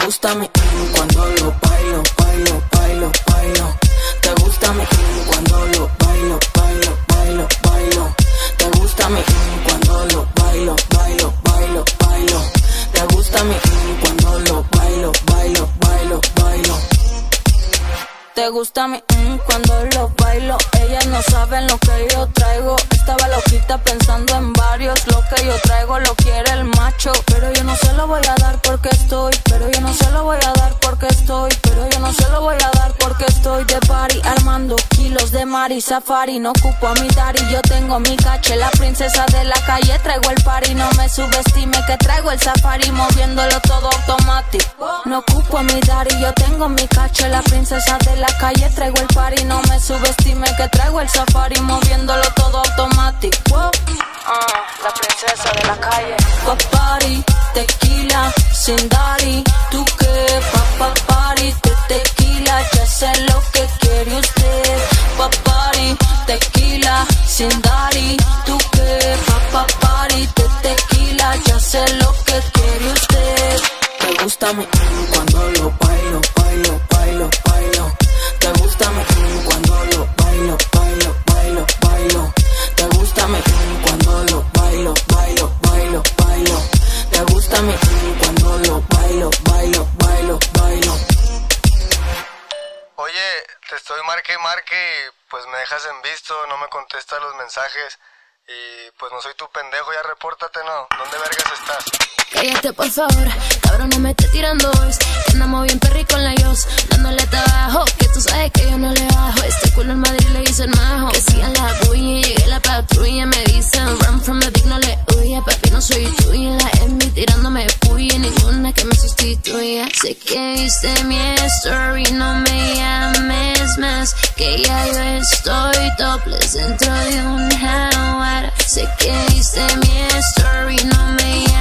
gusta mi cuando lo bailo, bailo, bailo, bailo. Te gusta mi cuando lo bailo, bailo, bailo, bailo. Te gusta mi cuando lo bailo, bailo, bailo, bailo. Te gusta mi cuando lo bailo, bailo, bailo, bailo. Te gusta mi cuando lo bailo. Ellas no saben lo que yo traigo. Estaba loquita pensando en varios. Lo que yo traigo lo quiere el macho, pero yo no se lo voy a dar porque estoy. Pero yo no se lo voy a dar porque estoy. Pero yo no se lo voy a dar porque estoy de party armando kilos de Mari Safari. No ocupo a mi daddy, yo tengo mi caché. La princesa de la calle, traigo el party. No me subestime que traigo el safari, moviéndolo todo automático. No ocupo a mi daddy, yo tengo mi caché. La princesa de la calle, traigo el party. No me subestime que traigo el safari, moviéndolo todo automático. La princesa de la calle. Party, tequila, sin daddy. ¿Tú qué? Party, tequila, ya sé lo que quiere usted. Party, tequila, sin daddy. ¿Tú qué? Party, tequila, ya sé lo que quiere usted. Te gusta mi cuando lo bailo, bailo, bailo, bailo. Te gusta mi cuando lo bailo, bailo, bailo, bailo. Te gusta mi cuando lo bailo, bailo, bailo, bailo. Te gusta mi cuando lo bailo, bailo, bailo, bailo. Oye, te estoy marque y marque y pues me dejas en visto, no me contestas los mensajes. Y pues no soy tu pendejo, ya repórtate, ¿no? ¿Dónde vergas estás? Cállate por favor, cabrón, no me estés tirando voice. Que andamos bien perri con la Yos, dándole trabajo, que tú sabes que yo no le bajo. Este culo en Madrid le hice el majo. Que sigan la bulla, llegué la patrulla. Me dicen run from the big, no le huya. Papi, no soy tuya, la envy tirándome puya. Ninguna que me sustituya. Sé que viste mi story, no me llames más. Que ya yo estoy topless dentro de un jaguar. Sé que viste mi story, no me llames.